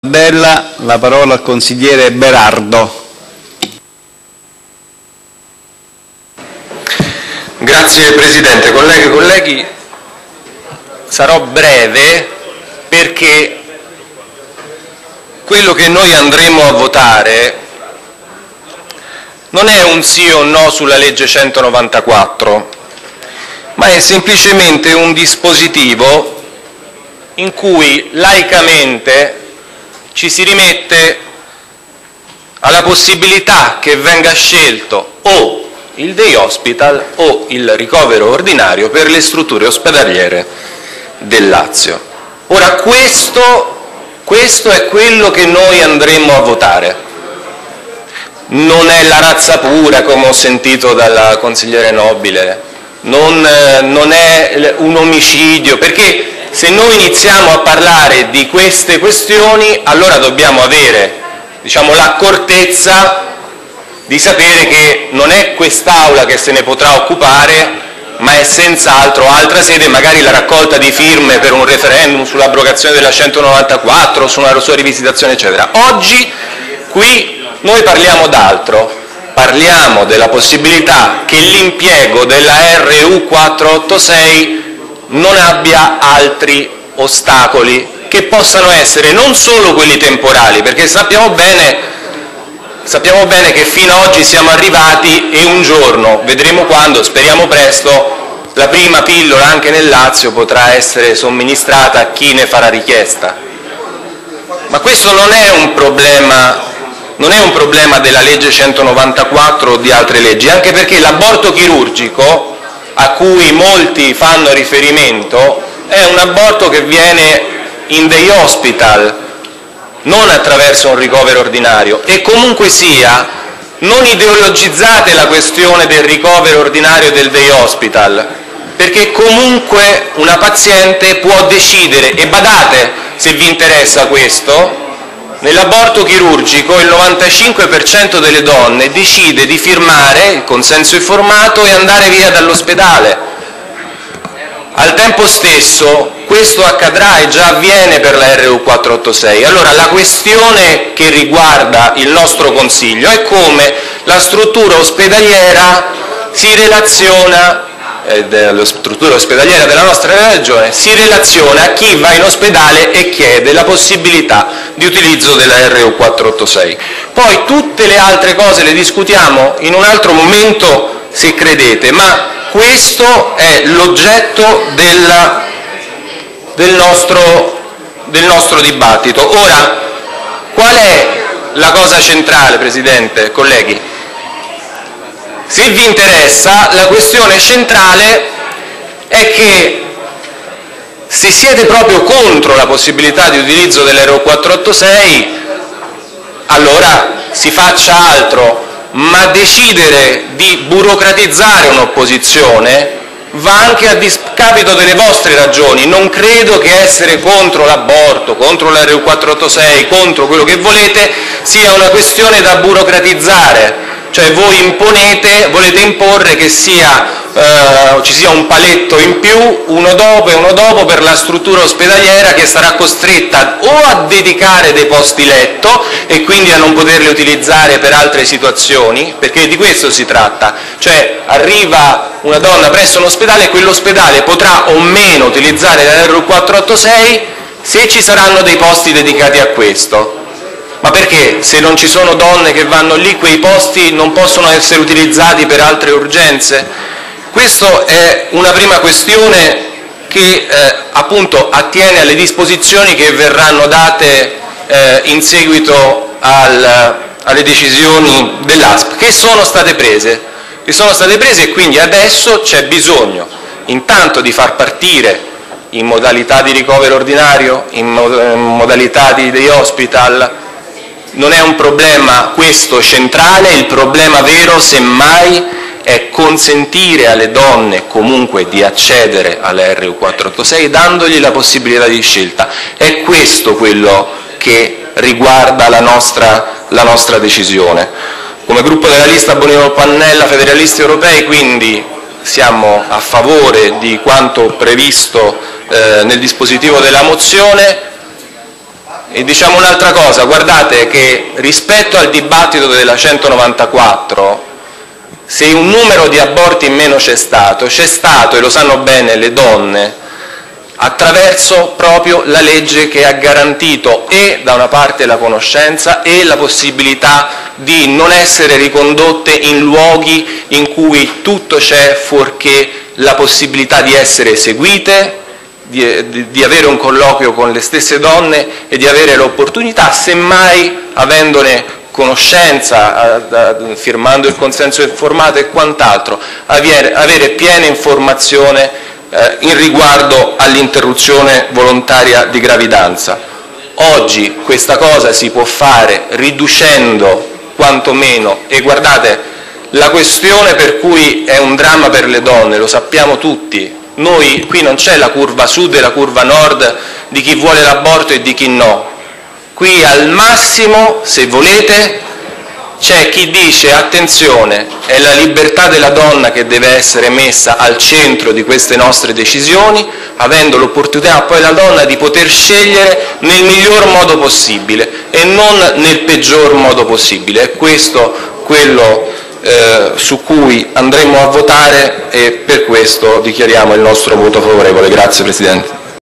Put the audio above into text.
La parola al consigliere Berardo. Grazie Presidente, colleghe e colleghi, sarò breve perché quello che noi andremo a votare non è un sì o no sulla legge 194, ma è semplicemente un dispositivo in cui laicamente ci si rimette alla possibilità che venga scelto o il day hospital o il ricovero ordinario per le strutture ospedaliere del Lazio. Ora, questo è quello che noi andremo a votare. Non è la razza pura, come ho sentito dalla consigliere Nobile, non è un omicidio, perché se noi iniziamo a parlare di queste questioni, allora dobbiamo avere, diciamo, l'accortezza di sapere che non è quest'Aula che se ne potrà occupare, ma è senz'altro altra sede, magari la raccolta di firme per un referendum sull'abrogazione della 194, su una sua rivisitazione, eccetera. Oggi qui noi parliamo d'altro, parliamo della possibilità che l'impiego della RU 486 non abbia altri ostacoli, che possano essere non solo quelli temporali, perché sappiamo bene che fino ad oggi siamo arrivati e un giorno, vedremo quando, speriamo presto, la prima pillola anche nel Lazio potrà essere somministrata a chi ne farà richiesta. Ma questo non è un problema della legge 194 o di altre leggi, anche perché l'aborto chirurgico a cui molti fanno riferimento è un aborto che viene in day hospital, non attraverso un ricovero ordinario, e comunque sia non ideologizzate la questione del ricovero ordinario e del day hospital, perché comunque una paziente può decidere, e badate, se vi interessa questo, nell'aborto chirurgico il 95% delle donne decide di firmare il consenso informato e andare via dall'ospedale. Al tempo stesso questo accadrà e già avviene per la RU 486. Allora la questione che riguarda il nostro Consiglio è come la struttura ospedaliera si relaziona, la struttura ospedaliera della nostra Regione si relaziona a chi va in ospedale e chiede la possibilità di utilizzo della RU 486. Poi tutte le altre cose le discutiamo in un altro momento, se credete, ma questo è l'oggetto del nostro dibattito. Ora, qual è la cosa centrale, Presidente, colleghi? Se vi interessa, la questione centrale è che se siete proprio contro la possibilità di utilizzo dell'RU 486, allora si faccia altro, ma decidere di burocratizzare un'opposizione va anche a discapito delle vostre ragioni. Non credo che essere contro l'aborto, contro l'RU 486, contro quello che volete, sia una questione da burocratizzare. Cioè voi volete imporre che ci sia un paletto in più, uno dopo per la struttura ospedaliera, che sarà costretta o a dedicare dei posti letto e quindi a non poterli utilizzare per altre situazioni, perché di questo si tratta. Cioè arriva una donna presso un ospedale e quell'ospedale potrà o meno utilizzare la RU 486 se ci saranno dei posti dedicati a questo. Ma perché se non ci sono donne che vanno lì, quei posti non possono essere utilizzati per altre urgenze? Questa è una prima questione che appunto attiene alle disposizioni che verranno date in seguito alle decisioni dell'ASP, che sono state prese e quindi adesso c'è bisogno intanto di far partire in modalità di ricovero ordinario, in modalità di day hospital. Non è un problema questo centrale, il problema vero semmai è consentire alle donne comunque di accedere alla RU 486 dandogli la possibilità di scelta. È questo quello che riguarda la nostra decisione. Come gruppo della lista Bonino Pannella Federalisti Europei quindi siamo a favore di quanto previsto nel dispositivo della mozione. E diciamo un'altra cosa, guardate che rispetto al dibattito della 194, se un numero di aborti in meno c'è stato, e lo sanno bene le donne, attraverso proprio la legge che ha garantito da una parte la conoscenza e la possibilità di non essere ricondotte in luoghi in cui tutto c'è fuorché la possibilità di essere seguite, di avere un colloquio con le stesse donne e di avere l'opportunità, semmai avendone conoscenza, firmando il consenso informato e quant'altro, avere piena informazione in riguardo all'interruzione volontaria di gravidanza. Oggi questa cosa si può fare riducendo quantomeno, e guardate, la questione per cui è un dramma per le donne, lo sappiamo tutti, noi qui non c'è la curva sud e la curva nord di chi vuole l'aborto e di chi no. Qui al massimo, se volete, c'è chi dice attenzione, è la libertà della donna che deve essere messa al centro di queste nostre decisioni, avendo l'opportunità poi la donna di poter scegliere nel miglior modo possibile e non nel peggior modo possibile. È questo quello su cui andremo a votare e per questo dichiariamo il nostro voto favorevole. Grazie Presidente.